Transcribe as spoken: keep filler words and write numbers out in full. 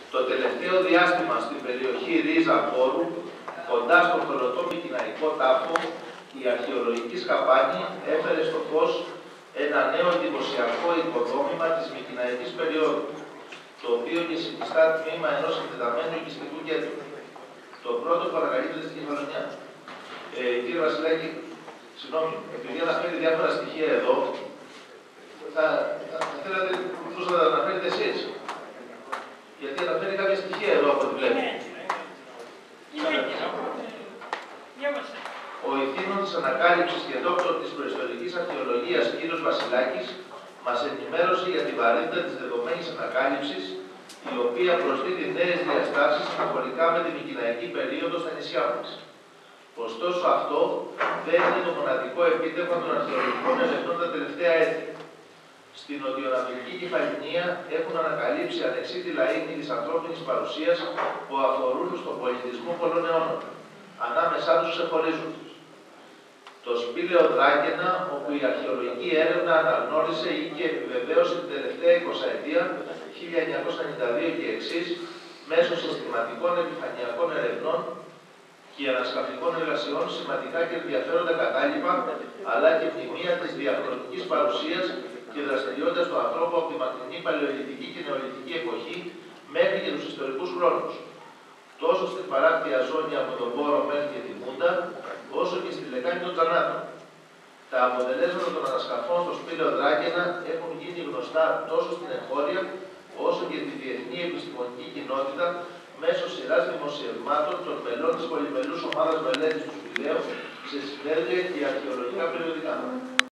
Το τελευταίο διάστημα στην περιοχή Ρίζα Χώρου, κοντά στον χωρωτό Μικηναϊκό τάφο, η αρχαιολογική σκαπάνη έφερε στο φως ένα νέο εντυπωσιακό οικοδόμημα της Μικηναϊκής περίοδου, το οποίο και συνιστά τμήμα ενός εκτεταμένου οικιστικού κέντρου. Το πρώτο που ανακαλύπτεται στην Κεφαλονιά. Ε, κύριε Βασιλάκη, συγγνώμη, επειδή αναφέρει διάφορα στοιχεία εδώ, θα, θα, θα θέλατε να τα αναφέρετε εσείς. Γιατί αναφέρει κάποια στοιχεία εδώ από ό,τι βλέπετε. Ο ηθήνων της ανακάλυψης και δόκτωρ της προϊστορικής αρχαιολογίας κ. Βασιλάκης μας ενημέρωσε για τη βαρύτητα της δεδομένης ανακάλυψης, η οποία προσδίδει νέες διαστάσεις αναφορικά με τη Μικηναϊκή περίοδο στα νησιά μας. Ωστόσο, αυτό δεν είναι το μοναδικό επίτευγμα των αρχαιολογικών ερευνών τα τελευταία έτη. Στην νοτιοανατολική Κεφαλονία έχουν ανακαλύψει ανεξίτηλα ίχνη της ανθρώπινης παρουσίας που αφορούν στον πολιτισμό πολλών αιώνων. Ανάμεσά τους ξεχωρίζουν το σπήλαιο Δράκαινα, όπου η αρχαιολογική έρευνα αναγνώρισε ή και επιβεβαίωσε την τελευταία εικοσαετία χίλια εννιακόσια ενενήντα δύο και εξής μέσω συστηματικών επιφανειακών ερευνών και ανασκαφικών εργασιών σημαντικά και ενδιαφέροντα κατάλοιπα, αλλά και μνημεία της διαχρονικής παρουσίας και δραστηριότητας του ανθρώπου από τη μακρινή παλαιολιθική και νεολιθική εποχή μέχρι και τους ιστορικούς χρόνους. Τόσο στην παράκτια ζώνη από τον Βόρο μέχρι και τη Μούντα, όσο και στη λεκάνη των Τζανάτων. Τα αποτελέσματα των ανασκαφών στο σπήλαιο Δράκαινα έχουν γίνει γνωστά τόσο στην εγχώρια, όσο και τη διεθνή επιστημονική κοινότητα μέσω σειράς δημοσιευμάτων των μελών της πολυμελούς ομάδας μελέτης του σπηλαίου σε συνέδρια και αρχαιολογικά περιοδικά.